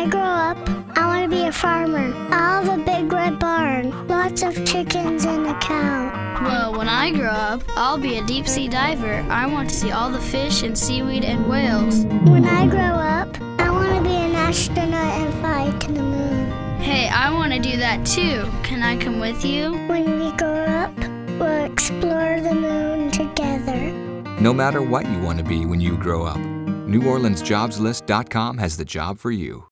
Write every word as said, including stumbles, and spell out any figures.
I grow up, I want to be a farmer. I'll have a big red barn, lots of chickens and a cow. Well, when I grow up, I'll be a deep-sea diver. I want to see all the fish and seaweed and whales. When I grow up, I want to be an astronaut and fly to the moon. Hey, I want to do that too. Can I come with you? When we grow up, we'll explore the moon together. No matter what you want to be when you grow up, New Orleans Jobs List dot com has the job for you.